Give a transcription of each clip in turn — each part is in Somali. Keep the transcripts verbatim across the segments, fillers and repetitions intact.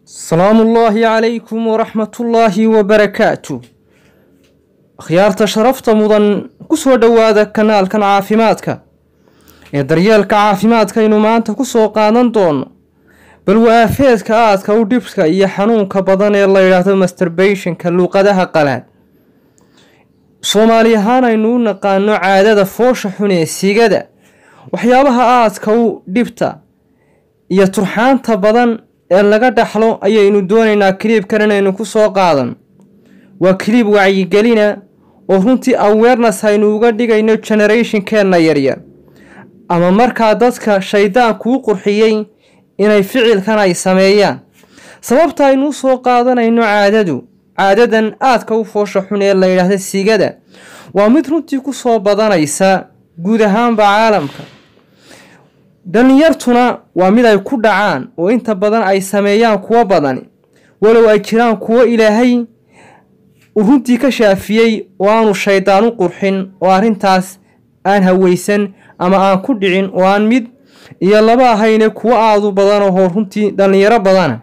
السلام الله عليكم ورحمة الله وبركاته. خيارة شرفت مضن كسو دوادا كنال كان عافيماتك يدريال كعافيماتك إنو ما أنت كسو قادن دون بل وافيتك آتك ودبسك إيا حنونك بدن الله يراتو مستربيشن كاللوقدها قلاد صومالي هانا إنو نقانو عادة فوش حوني سيقادة وحيابها آتك ودبتا إيا ترحان تبدن ee laga dhaxlo ayaynu doonaynaa clip-kan inaynu ku soo qaadan waa clip wacyigelina oo runtii awareness aynu uga dhigayno generation-keena yaryar ama markaa dadka shaydaan kuu qurxiyay inay ficilkan ay sameeyaan sababta aynu soo qaadanayno caadadu caadadan aadka u foosha xun ee la yiraahdo sigada waa mid runtii ku soo badanaysa guud ahaanba caalamka dhalinyartuna waa mid ay ku dhacaan oo inta badan ay sameeyaan kuwa badan walow ay jiraan kuwa ilaahay runtii ka shaafiyay oo aanu shaydaan u qurxin oo arintaas aan haweysan ama aan ku dhicin oo aan mid iyo laba ahayne kuwa aad u badan oo runtii dhalinyaro badan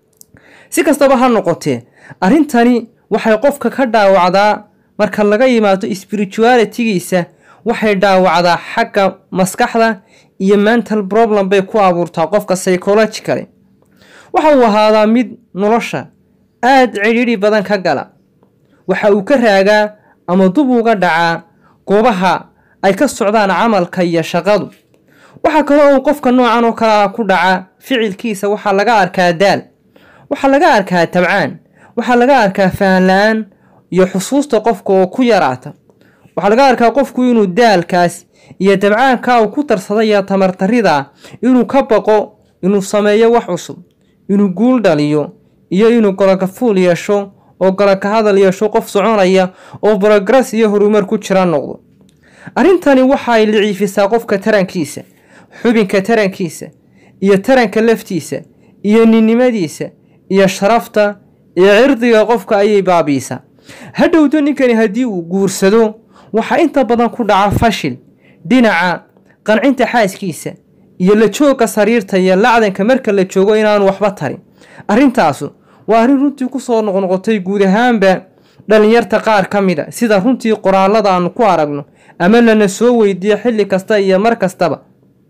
si kastaba ha noqotee arintani waxay qofka ka dhaawacdaa marka laga yimaado spirituality-giisa waxay dhaawacdaa xagga maskaxda iyo mental problem bay ku abuurtaa qofka psychologically waxa uu ahaadaa mid nolosha aad ciriiri badan ka gala waxa uu ka raagaa ama dub uga dhacaa goobaha ay ka socdaan camalka iyo shaqadu waxa kale oo qofka noocan oo kala ku dhaca ficilkiisa waxa laga arkaa daal waxa laga arkaa tabcaan waxa laga arkaa faham la'aan iyo xusuusta qofka oo ku yaraata waxa laga arkaa qofku inuu daalkaas iyo dabcaanka uu ku tarsaday tamartarida inuu ka baqo inuu sameeyo wax cusub inuu guul dhaliyo iyo inuu golka fuul yeesho oo golka hadal yeesho qof soconaya oo progress iyo horumar ku jira noqdo arintani waxa ay liciifisaa qofka tarankiisa xubinka tarankiisa iyo taranka laftiisa iyo ninimadiisa iyo sharafta iyo cirdiga qofka ayay baabiisa hadhowdo ninkani hadii uu guursado waxa inta badan ku dhaca fashil dhinaca qancinta xaaskiisa iyo la jooga sariirta iyo lacdanka marka la joogo inaan waxba tarin arintaas waa arin runtii ku soo noqnoqotay guud ahaanba dhalinyarta qaar kamida sida runtii qoraalada aan ku aragno ama lana soo weydiyo xilli kasta iyo mar kastaba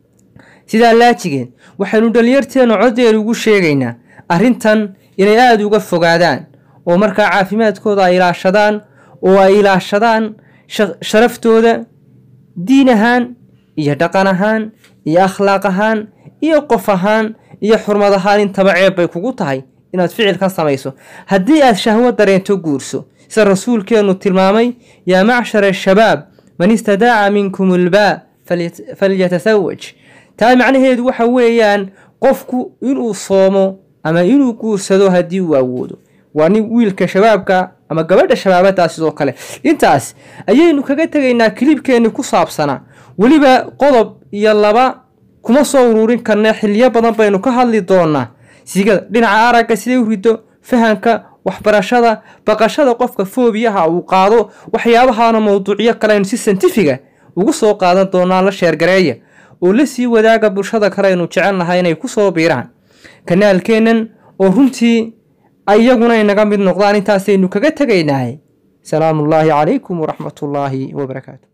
sida laajigeen waxaanu dhalinyarteena codeer ugu sheegaynaa arintan inay aad uga fogaadaan oo marka caafimaadkooda ay ilaashadaan oo ay ilaashadaan sharaftooda diin ahaan iyo dhaqan ahaan iyo akhlaaq ahaan iyo qof ahaan iyo xurmad ahaan intaba ceeb bay kugu tahay inaad ficil ka samayso haddii aad shahwad dareento guurso sida rasuulkeenu tilmaamay yaa macshar ashabaab man istadaaca minkum albaa falyatasawaj taa macnaheedu waxa weeyaan qofku inuu soomo ama inuu guursado haddii uu awoodo waa nin wiilka shabaabka ama gabadha shabaabada sidoo kale intaas ayaynu kaga tagaynaa clip-keeni ku saabsana waliba qodob iyo laba kuma soo ururin karna xilliyo badan baynu ka hadli doonaa sigada dhinaca aragga sidee u rido fahanka waxbarashada baqashada qofka foobiyaha uu qaado waxyaabahaana mowduucyo kale aynu si scientific ugu soo qaadan doonaa la sheer gareeya oo la sii wadaaga bulshada kale aynu jecelnahay inay ku soo biiraan kanaalkeenan oo runtii ayaguna inaga mid noqdaan intaasaynu kaga tagaynaa salaamullaahi calaykum waraxmatullaahi wabarakaatu.